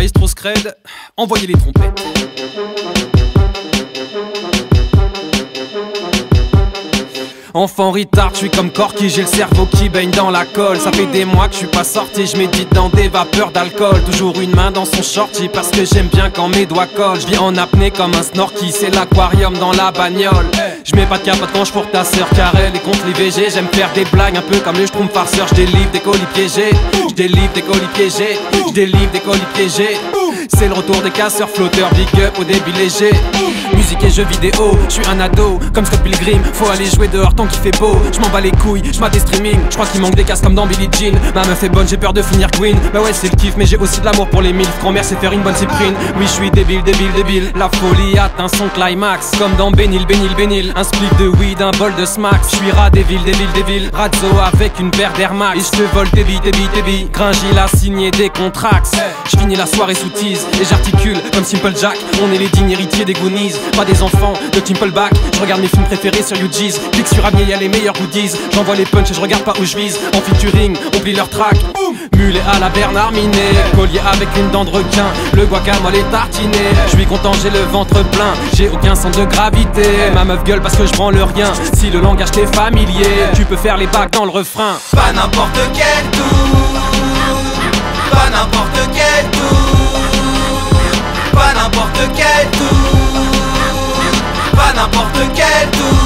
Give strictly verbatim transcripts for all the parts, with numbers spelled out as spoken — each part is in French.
Maestro Scred, envoyez les trompettes. Enfant retard, je suis comme Corky, j'ai le cerveau qui baigne dans la colle. Ça fait des mois que je suis pas sorti, je médite dans des vapeurs d'alcool. Toujours une main dans son shorty parce que j'aime bien quand mes doigts collent. Je vis en apnée comme un snorky, c'est l'aquarium dans la bagnole. Je mets pas de capote quand je pour ta sœur car elle est contre l'I V G. J'aime faire des blagues un peu comme le schtroumpf farceur. Je délivre des colis piégés, je délivre des colis piégés, je délivre des colis piégés. C'est le retour des casseurs flotteurs, big up au débit léger. Musique et jeux vidéo, je suis un ado comme Scott Pilgrim. Faut aller jouer dehors tant qu'il fait beau. Je m'en bats les couilles, je des streaming. Je crois qu'il manque des casques comme dans Billie Jean. Ma meuf est bonne, j'ai peur de finir Queen. Bah ouais c'est le kiff mais j'ai aussi de l'amour pour les milfs. Grand-mère c'est faire une bonne cyprine. Oui je suis débile, débile, débile. La folie atteint son climax comme dans Bénil, Bénil, Bénil. Un split de weed, un bol de smacks. Je suis rat des villes, des villes, des villes. Razzo avec une paire d'Air Max. Et je te vole tes billes, tes billes, tes billes. Gringil a signé des contracts. Je finis la soirée sous tease et j'articule comme Simple Jack. On est les dignes héritiers des Goonies, pas des enfants de Timpleback. Je regarde mes films préférés sur U G's. Clique sur Avenir, y'a les meilleurs goodies. J'envoie les punchs et je regarde pas où je vise. En featuring, oublie leur track. Mulet à la Bernard Minet, collier avec une dent de requin. Le guacamole est tartiné. Je suis content, j'ai le ventre plein. J'ai aucun centre de gravité. Ma meuf gueule parce que je prends le rien. Si le langage t'est familier, tu peux faire les bacs dans le refrain. Pas n'importe quel tour, pas n'importe quel tour, pas n'importe quel tour, pas n'importe quel tour.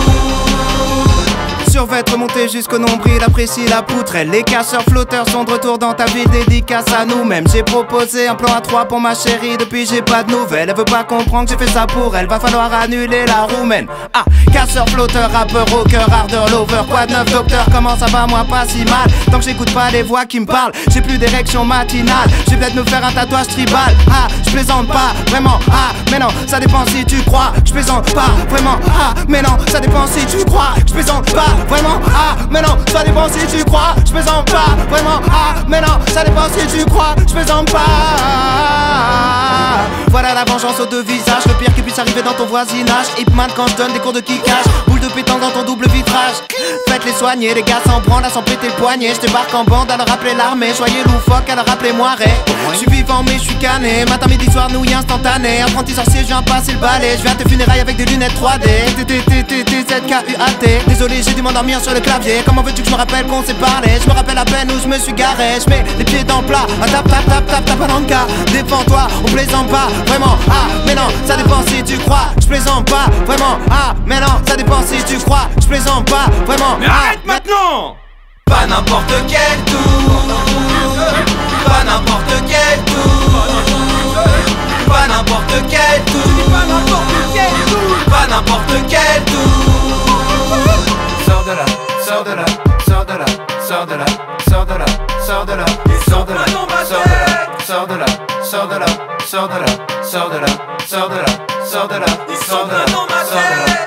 Survêt remonté jusqu'au nombril, apprécie la poutrelle. Les casseurs flotteurs sont de retour dans ta ville, dédicace à nous-mêmes. J'ai proposé un plan à trois pour ma chérie, depuis j'ai pas de nouvelles. Elle veut pas comprendre que j'ai fait ça pour elle, va falloir annuler la roumaine. Ah, casseur, flotteur, rappeur, rocker, ardeur, lover. Quoi de neuf docteur, comment ça va moi pas si mal. Tant que j'écoute pas les voix qui me parlent, j'ai plus d'érection matinale. J'ai peut-être me faire un tatouage tribal. Ah, je plaisante pas, vraiment. Ah, mais non, ça dépend si tu crois. Je plaisante pas, vraiment. Ah, mais non, ça dépend si tu crois. Je plaisante pas, vraiment. Ah, mais non, ça dépend si tu crois. Je plaisante pas, vraiment. Ah, mais non, ça dépend si tu crois. Je plaisante pas. Voilà la vengeance aux deux visages, le pire qui puisse arriver dans ton voisinage. Hipman quand je donne des cours de kickage, boule de pétanque dans ton double vitrage. Faites les soigner, les gars s'en branlent à s'en péter le poignet. Je débarque en bande à leur rappeler l'armée, soyez loufoque à leur rappeler moi ré. Je suis vivant mais je suis cané, matin midi soir nouille instantané. Apprenti sorcier, je viens passer le balai, je viens à tes funérailles avec des lunettes trois D. T T T T T Z K U A T. Désolé j'ai dû m'endormir sur le clavier. Comment veux-tu que je me rappelle qu'on s'est parlé? Je me rappelle à peine où je me suis garé. Je mets les pieds dans le plat, à tap tap tap tap tap palanca. Défends-toi, on plaisante pas, vraiment. Ah mais non, ça dépend si tu crois. Je plaisante pas, vraiment. Ah mais non, ça dépend si tu crois. Je plaisante pas, vraiment. Mais arrête maintenant! Pas n'importe quel tour, pas n'importe quel tour, pas n'importe quel tour, pas n'importe quel tour, pas n'importe quel tour. Sors de là, sors de là, sors de là, sors de là, sors de là, sors de là, sors de là, sors de là, sors de là, sors de là, sors de là, sors de là, sors de là, sors de là, sors de là, sors de là.